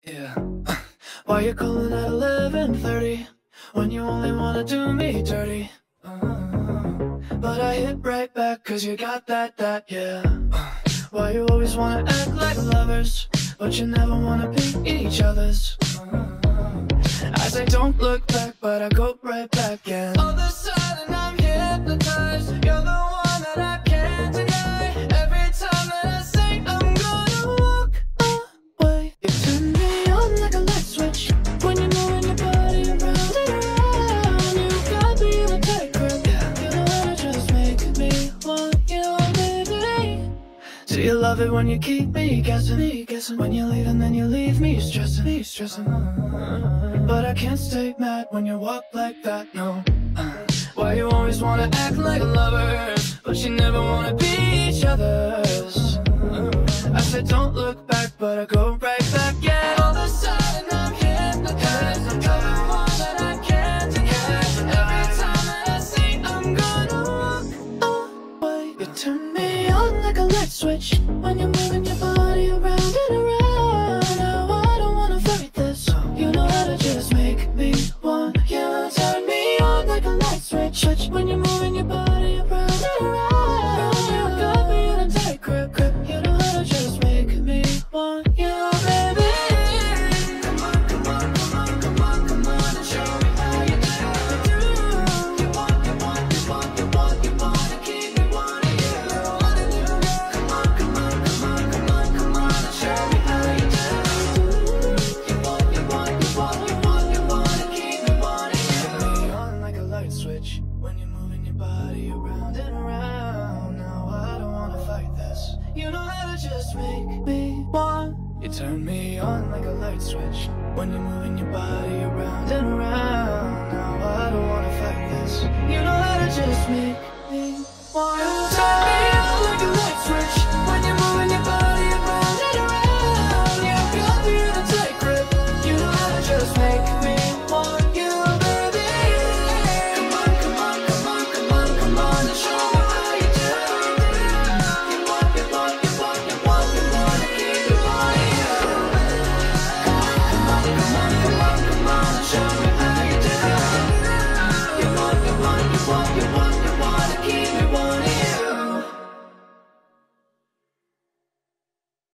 Yeah. Why you calling at 11:30 when you only wanna do me dirty? But I hit right back 'cause you got that, yeah. Why you always wanna act like lovers, but you never wanna be each other's? I say don't look back, but I go right back, and all of a sudden I'm hypnotized. You're the one that I can't deny. Every time that I say I'm gonna walk away, you turn me on like a light switch when you're moving your body around and around. You got me in a tight grip, you know how to just make me want you, baby. Do you love it when you keep me guessing? When you leave and then you leave me stressing. But I can't stay mad when you walk like that, no. Why you always wanna act like lovers, but you never wanna be each other's? I said don't look back, but I go right back, yeah. All of a sudden I'm hypnotized. You're the one that I can't deny. Every time that I say I'm gonna walk away, you turn me on like a light switch when you're moving your body around and around. Now I don't wanna fight this. You know how to just make me want you. Turn me on like a light switch when you're moving your body around and around. You got me in a tight grip. You know how to just make me want you, baby. Come on, come on, come on, come on, come on, and show me how you do. You want to keep me wanting you. Come on, come on, come on, come on, come on, and show me how you do. You want to keep me wanting you. Turn me on like a light switch when you're moving your body around and around. Now I don't wanna fight this. You know how to just make me want. You turn me on like a light switch when you're moving your body around and around. Now I don't wanna fight this. You know how to just make